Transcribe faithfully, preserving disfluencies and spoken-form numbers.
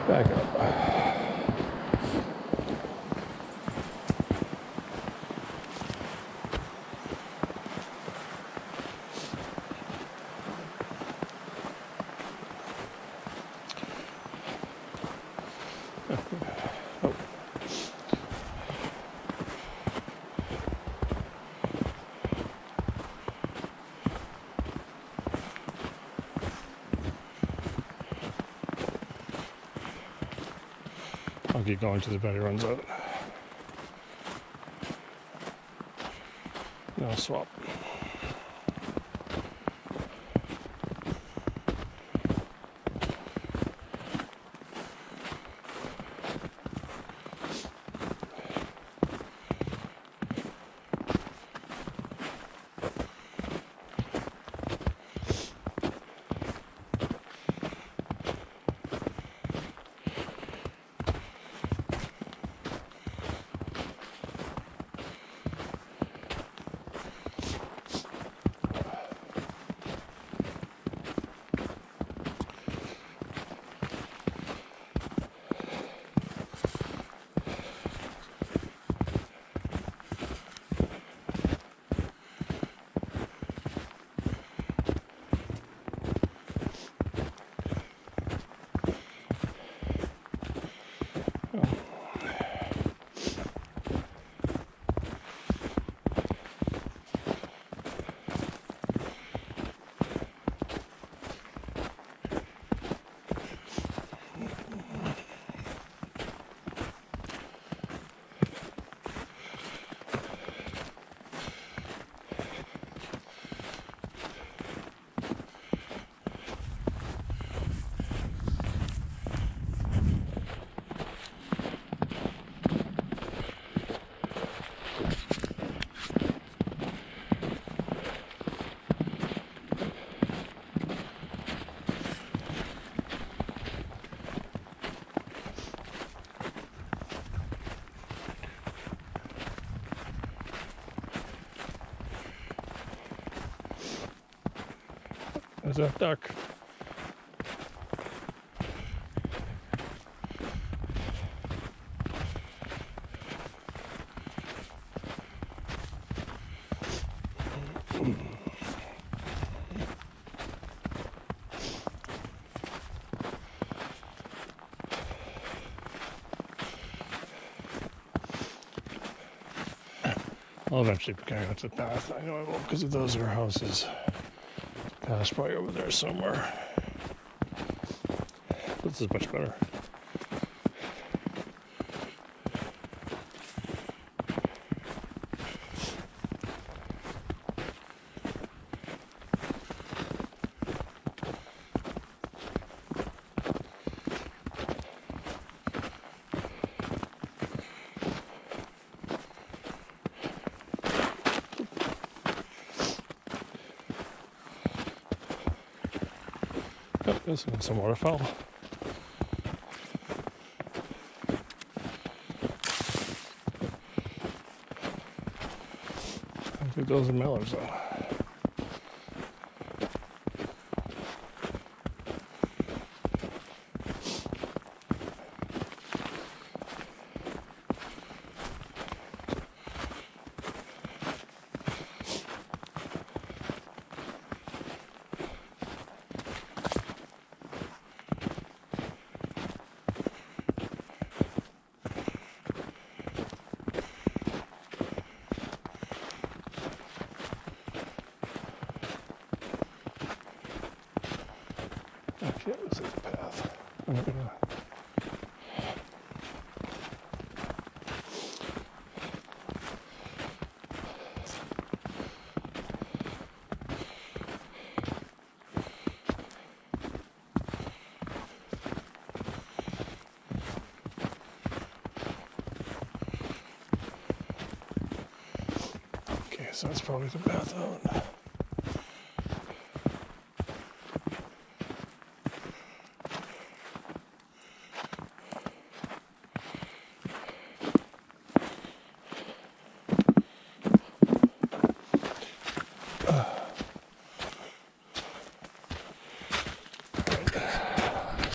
Back up. I'll keep going till the battery runs out. Then I'll swap. There's a duck. I'll eventually kind of go to the path. I know I won't because those are houses. The path's probably over there somewhere. This is much better. Oh, there's some waterfowl. I think those are millers though. Yeah, this is the path. I'm gonna... Okay, so that's probably the path out.